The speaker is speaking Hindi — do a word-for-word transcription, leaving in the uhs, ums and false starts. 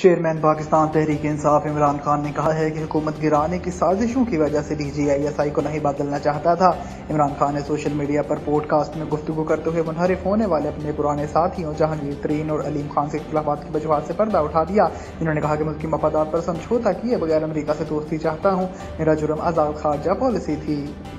चेयरमैन पाकिस्तान तहरीक इंसाफ इमरान खान ने कहा है कि हुकूमत गिराने की साजिशों की वजह से D G I S I को नहीं बदलना चाहता था। इमरान खान ने सोशल मीडिया पर पॉडकास्ट में गुफ्तगू करते हुए मुनहरिफ होने वाले अपने पुराने साथियों जहांगीर तरीन और अलीम खान से इख्तिलाफात की वजूहात से पर्दा उठा दिया। इन्होंने कहा कि मुल्की मफादात पर समझौता किए बगैर अमरीका से दोस्ती चाहता हूँ, मेरा जुर्म आज़ाद खारजा पॉलिसी थी।